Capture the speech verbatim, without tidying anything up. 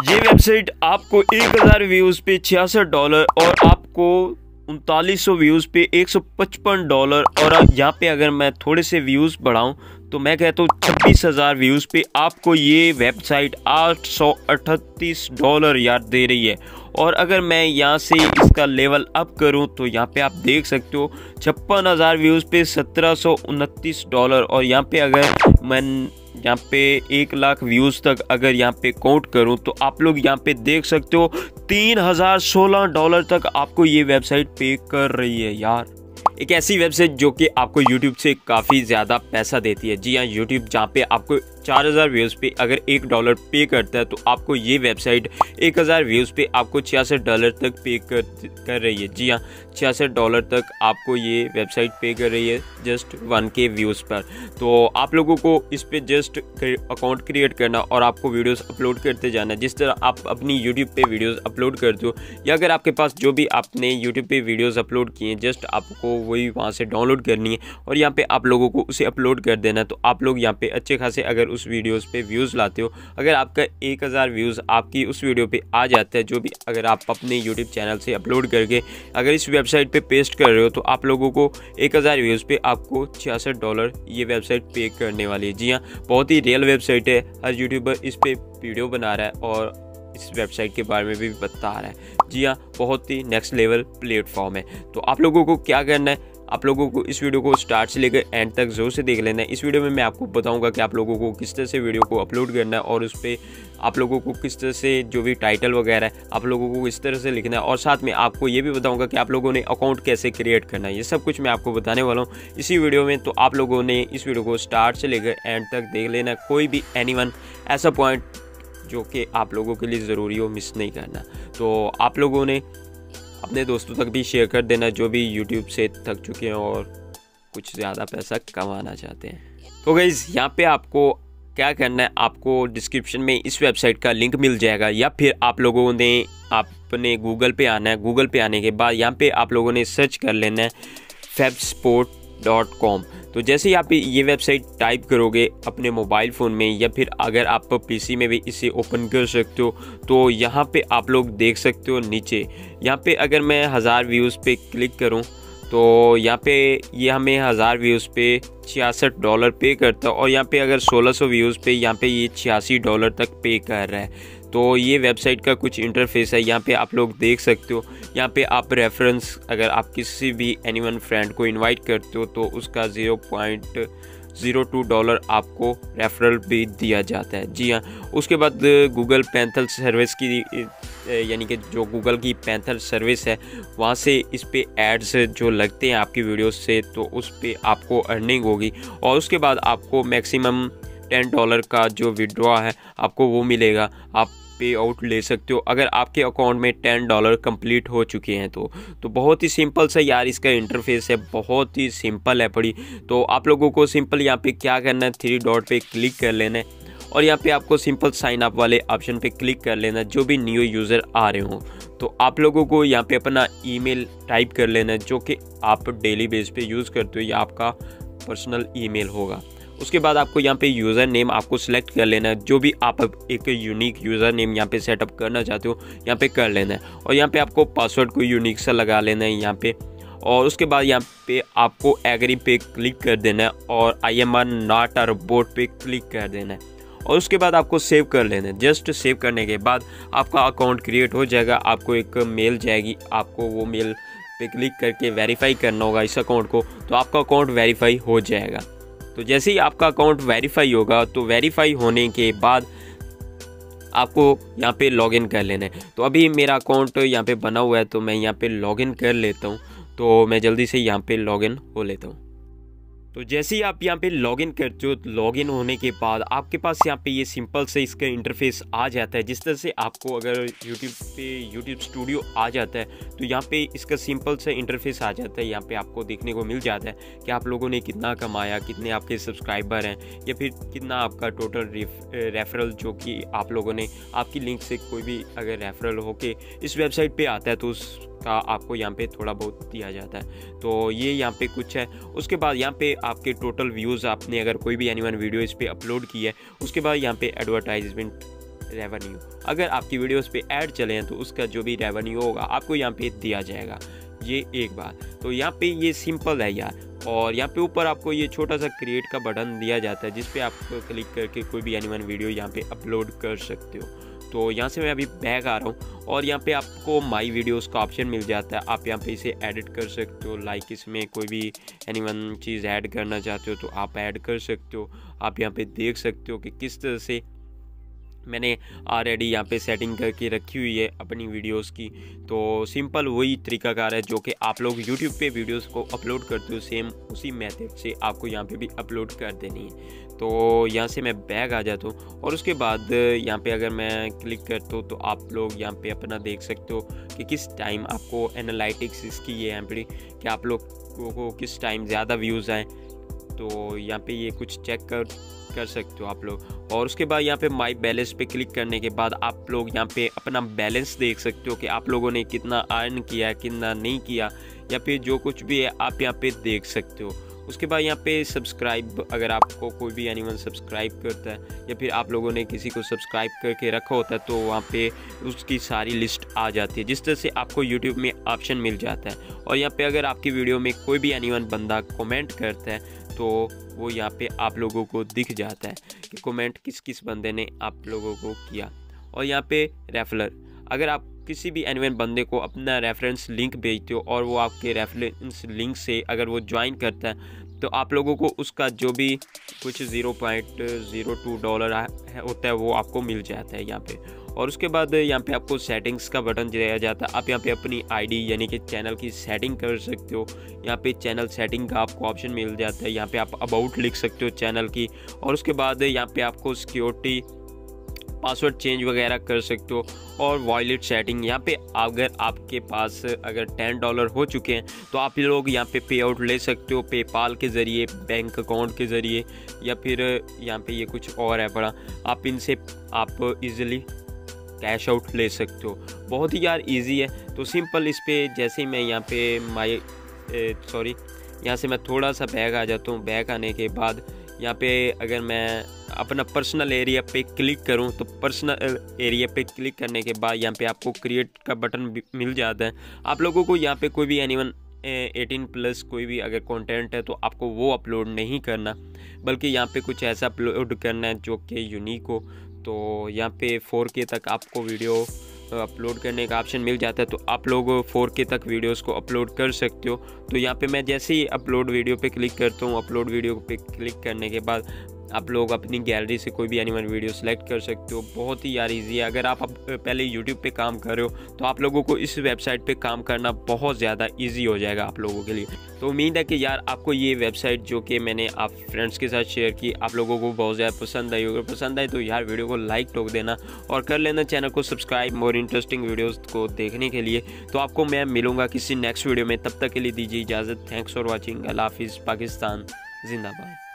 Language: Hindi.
ये वेबसाइट आपको एक हज़ार व्यूज़ पे छियासठ डॉलर और आपको उनतालीस सौ व्यूज़ पे एक सौ पचपन डॉलर और यहाँ पे अगर मैं थोड़े से व्यूज़ बढ़ाऊँ तो मैं कहता हूँ छब्बीस हज़ार व्यूज़ पे आपको ये वेबसाइट आठ सौ अड़तीस डॉलर यार दे रही है। और अगर मैं यहाँ से इसका लेवल अप करूँ तो यहाँ पे आप देख सकते हो छप्पन हज़ार व्यूज़ पे सत्रह सौ उनतीस डॉलर और यहाँ पे अगर मैं यहाँ पे एक लाख व्यूज़ तक अगर यहाँ पे काउंट करूँ तो आप लोग यहाँ पे देख सकते हो तीन हज़ार सोलह डॉलर तक आपको ये वेबसाइट पे कर रही है यार। एक ऐसी वेबसाइट जो कि आपको YouTube से काफ़ी ज़्यादा पैसा देती है। जी हाँ, YouTube जहाँ पे आपको चार हज़ार व्यूज़ पे अगर एक डॉलर पे करता है तो आपको ये वेबसाइट एक हज़ार व्यूज़ पे आपको छियासठ डॉलर तक पे कर कर रही है। जी हाँ, छियासठ डॉलर तक आपको ये वेबसाइट पे कर रही है जस्ट वन के व्यूज़ पर। तो आप लोगों को इस पर जस्ट अकाउंट क्रिएट करना और आपको वीडियोज़ अपलोड करते जाना। जिस तरह आप अपनी यूट्यूब पे वीडियोज़ अपलोड करते हो या अगर आपके पास जो भी आपने यूट्यूब पे वीडियोज़ अपलोड किए हैं जस्ट आपको वही वहाँ से डाउनलोड करनी है और यहाँ पे आप लोगों को उसे अपलोड कर देना। तो आप लोग यहाँ पे अच्छे खासे अगर उस वीडियोस पे व्यूज़ लाते हो, अगर आपका एक हज़ार व्यूज़ आपकी उस वीडियो पे आ जाता है जो भी अगर आप अपने यूट्यूब चैनल से अपलोड करके अगर इस वेबसाइट पे पेस्ट कर रहे हो तो आप लोगों को एक हज़ार व्यूज़ पे आपको छियासठ डॉलर ये वेबसाइट पे करने वाली है। जी हाँ, बहुत ही रियल वेबसाइट है। हर यूट्यूबर इस पर वीडियो बना रहा है और इस वेबसाइट के बारे में भी बता रहा है। जी हाँ, बहुत ही नेक्स्ट लेवल प्लेटफॉर्म है। तो आप लोगों को क्या करना है, आप लोगों को इस वीडियो को स्टार्ट से लेकर एंड तक जोर से देख लेना है। इस वीडियो में मैं आपको बताऊंगा कि आप लोगों को किस तरह से वीडियो को अपलोड करना है और उस पर आप लोगों को किस तरह से जो भी टाइटल वगैरह है आप लोगों को इस तरह से लिखना है और साथ में आपको ये भी बताऊंगा कि आप लोगों ने अकाउंट कैसे क्रिएट करना है। ये सब कुछ मैं आपको बताने वाला हूँ इसी वीडियो में। तो आप लोगों ने इस वीडियो को स्टार्ट से लेकर एंड तक देख लेना है। कोई भी एनीवन ऐसा पॉइंट जो कि आप लोगों के लिए ज़रूरी हो मिस नहीं करना। तो आप लोगों ने अपने दोस्तों तक भी शेयर कर देना जो भी यूट्यूब से थक चुके हैं और कुछ ज़्यादा पैसा कमाना चाहते हैं। तो गाइस यहाँ पे आपको क्या करना है, आपको डिस्क्रिप्शन में इस वेबसाइट का लिंक मिल जाएगा या फिर आप लोगों ने अपने गूगल पे आना है। गूगल पे आने के बाद यहाँ पे आप लोगों ने सर्च कर लेना है फेबस्पोर्ट डॉट कॉम। तो जैसे ही आप ये वेबसाइट टाइप करोगे अपने मोबाइल फ़ोन में या फिर अगर आप पीसी में भी इसे ओपन कर सकते हो तो यहाँ पे आप लोग देख सकते हो नीचे यहाँ पे अगर मैं हज़ार व्यूज़ पे क्लिक करूँ तो यहाँ पे ये हमें हज़ार व्यूज़ पे छियासठ डॉलर पे करता है और यहाँ पे अगर सोलह सौ व्यूज़ पे यहाँ पे ये छियासी डॉलर तक पे कर रहा है। तो ये वेबसाइट का कुछ इंटरफेस है, यहाँ पे आप लोग देख सकते हो। यहाँ पे आप रेफरेंस अगर आप किसी भी एनीवन फ्रेंड को इनवाइट करते हो तो उसका zero point zero two dollar आपको रेफरल भी दिया जाता है। जी हाँ, उसके बाद गूगल पैंथर सर्विस की यानी कि जो गूगल की पैंथर सर्विस है वहाँ से इस पे एड्स जो लगते हैं आपकी वीडियो से तो उस पे आपको अर्निंग होगी और उसके बाद आपको मैक्सिमम टेन डॉलर का जो विड्रॉ है आपको वो मिलेगा। आप पे आउट ले सकते हो अगर आपके अकाउंट में टेन डॉलर कंप्लीट हो चुके हैं तो तो बहुत ही सिंपल सा यार इसका इंटरफेस है, बहुत ही सिंपल है पड़ी। तो आप लोगों को सिंपल यहाँ पे क्या करना है, थ्री डॉट पे क्लिक कर लेना है और यहाँ पे आपको सिंपल साइन अप वाले ऑप्शन पे क्लिक कर लेना जो भी न्यू यूज़र आ रहे हो। तो आप लोगों को यहाँ पे अपना ईमेल टाइप कर लेना जो कि आप डेली बेस पे यूज़ करते हो या आपका पर्सनल ईमेल होगा। उसके बाद आपको यहाँ पे यूज़र नेम आपको सिलेक्ट कर लेना है, जो भी आप एक यूनिक यूज़र नेम यहाँ पे सेटअप करना चाहते हो यहाँ पे कर लेना है और यहाँ पे आपको पासवर्ड को यूनिक सा लगा लेना है यहाँ पे। और उसके बाद यहाँ पे आपको एग्री पे क्लिक कर देना है और I am are not a robot पे क्लिक कर देना है और उसके बाद आपको सेव कर लेना है। जस्ट सेव करने के बाद आपका अकाउंट क्रिएट हो जाएगा, आपको एक मेल जाएगी, आपको वो मेल पे क्लिक करके वेरीफाई करना होगा इस अकाउंट को, तो आपका अकाउंट वेरीफाई हो जाएगा। तो जैसे ही आपका अकाउंट वेरीफाई होगा तो वेरीफाई होने के बाद आपको यहाँ पे लॉगिन कर लेना है। तो अभी मेरा अकाउंट यहाँ पे बना हुआ है तो मैं यहाँ पे लॉगिन कर लेता हूँ। तो मैं जल्दी से यहाँ पे लॉगिन हो लेता हूँ। तो जैसे ही आप यहाँ पे लॉगिन करते हो लॉगिन होने के बाद आपके पास यहाँ पे ये सिंपल से इसका इंटरफेस आ जाता है। जिस तरह से आपको अगर यूट्यूब पे यूट्यूब स्टूडियो आ जाता है तो यहाँ पे इसका सिंपल सा इंटरफेस आ जाता है। यहाँ पे आपको देखने को मिल जाता है कि आप लोगों ने कितना कमाया, कितने आपके सब्सक्राइबर हैं या फिर कितना आपका टोटल रेफरल जो कि आप लोगों ने आपकी लिंक से कोई भी अगर रेफरल होके इस वेबसाइट पर आता है तो उस का आपको यहाँ पे थोड़ा बहुत दिया जाता है। तो ये यहाँ पे कुछ है। उसके बाद यहाँ पे आपके टोटल व्यूज़ आपने अगर कोई भी एनीवन वीडियो इस पे अपलोड की है उसके बाद यहाँ पे एडवर्टाइजमेंट रेवेन्यू। अगर आपकी वीडियोस पे ऐड चले हैं तो उसका जो भी रेवेन्यू होगा आपको यहाँ पे दिया जाएगा। ये एक बात। तो यहाँ पे ये सिंपल है यार। और यहाँ पे ऊपर आपको ये छोटा सा क्रिएट का बटन दिया जाता है जिस पे आप क्लिक करके कोई भी एनिमल वीडियो यहाँ पे अपलोड कर सकते हो। तो यहाँ से मैं अभी बैक आ रहा हूँ और यहाँ पे आपको माई वीडियोस का ऑप्शन मिल जाता है। आप यहाँ पे इसे एडिट कर सकते हो। लाइक इसमें कोई भी एनिमल चीज़ ऐड करना चाहते हो तो आप ऐड कर सकते हो। आप यहाँ पे देख सकते हो कि किस तरह से मैंने ऑलरेडी यहाँ पे सेटिंग करके रखी हुई है अपनी वीडियोस की। तो सिंपल वही तरीकाकार है जो कि आप लोग यूट्यूब पे वीडियोस को अपलोड करते हो, सेम उसी मेथड से आपको यहाँ पे भी अपलोड कर देनी है। तो यहाँ से मैं बैक आ जाता हूँ और उसके बाद यहाँ पे अगर मैं क्लिक करता हूँ तो आप लोग यहाँ पे अपना देख सकते हो कि किस टाइम आपको एनालिटिक्स इसकी ये यहाँ पे कि आप लोग को किस टाइम ज़्यादा व्यूज़ आए। तो यहाँ पे ये कुछ चेक कर कर सकते हो आप लोग। और उसके बाद यहाँ पे माई बैलेंस पे क्लिक करने के बाद आप लोग यहाँ पे अपना बैलेंस देख सकते हो कि आप लोगों ने कितना अर्न किया, कितना नहीं किया, या फिर जो कुछ भी है आप यहाँ पे देख सकते हो। उसके बाद यहाँ पे सब्सक्राइब, अगर आपको कोई भी एनिमल सब्सक्राइब करता है या फिर आप लोगों ने किसी को सब्सक्राइब करके रखा होता है तो वहाँ पे उसकी सारी लिस्ट आ जाती है, जिस तरह से आपको यूट्यूब में ऑप्शन मिल जाता है। और यहाँ पे अगर आपकी वीडियो में कोई भी एनिमल बंदा कमेंट करता है तो वो यहाँ पे आप लोगों को दिख जाता है कि कमेंट किस किस बंदे ने आप लोगों को किया। और यहाँ पे रेफरर, अगर आप किसी भी एनिमल बंदे को अपना रेफरेंस लिंक भेजते हो और वो आपके रेफरेंस लिंक से अगर वो ज्वाइन करता है तो आप लोगों को उसका जो भी कुछ zero point zero two dollar होता है वो आपको मिल जाता है यहाँ पे। और उसके बाद यहाँ पे आपको सेटिंग्स का बटन दिया जाता है। आप यहाँ पे अपनी आईडी यानी कि चैनल की सेटिंग कर सकते हो। यहाँ पे चैनल सेटिंग का आपको ऑप्शन मिल जाता है। यहाँ पे आप अबाउट लिख सकते हो चैनल की। और उसके बाद यहाँ पे आपको सिक्योरिटी पासवर्ड चेंज वगैरह कर सकते हो। और वॉलेट सेटिंग, यहाँ पे अगर आपके पास अगर टेन डॉलर हो चुके हैं तो आप लोग यहाँ पे पे आउट ले सकते हो पेपाल के ज़रिए, बैंक अकाउंट के ज़रिए, या फिर यहाँ पे ये कुछ और है बड़ा, आप इनसे आप इजीली कैश आउट ले सकते हो। बहुत ही यार इजी है। तो सिंपल इस पे जैसे ही मैं यहाँ पे माई सॉरी यहाँ से मैं थोड़ा सा बैक आ जाता हूँ। बैक आने के बाद यहाँ पे अगर मैं अपना पर्सनल एरिया पे क्लिक करूँ तो पर्सनल एरिया पे क्लिक करने के बाद यहाँ पे आपको क्रिएट का बटन मिल जाता है। आप लोगों को यहाँ पे कोई भी एनिमल एटीन प्लस कोई भी अगर कंटेंट है तो आपको वो अपलोड नहीं करना, बल्कि यहाँ पे कुछ ऐसा अपलोड करना है जो कि यूनिक हो। तो यहाँ पे फोर के तक आपको वीडियो अपलोड करने का ऑप्शन मिल जाता है। तो आप लोग फोर के तक वीडियोस को अपलोड कर सकते हो। तो यहाँ पे मैं जैसे ही अपलोड वीडियो पे क्लिक करता हूँ, अपलोड वीडियो पे क्लिक करने के बाद आप लोग अपनी गैलरी से कोई भी एनिमल वीडियो सेलेक्ट कर सकते हो। बहुत ही यार इजी है। अगर आप पहले यूट्यूब पे काम कर रहे हो तो आप लोगों को इस वेबसाइट पे काम करना बहुत ज़्यादा इजी हो जाएगा आप लोगों के लिए। तो उम्मीद है कि यार आपको ये वेबसाइट जो कि मैंने आप फ्रेंड्स के साथ शेयर की आप लोगों को बहुत ज़्यादा पसंद आई। अगर पसंद आई तो यार वीडियो को लाइक ठोक देना और कर लेना चैनल को सब्सक्राइब मोर इंटरेस्टिंग वीडियोज़ को देखने के लिए। तो आपको मैं मिलूँगा किसी नेक्स्ट वीडियो में, तब तक के लिए दीजिए इजाज़त। Thanks for watching. अल्लाह हाफिज़। पाकिस्तान जिंदाबाद।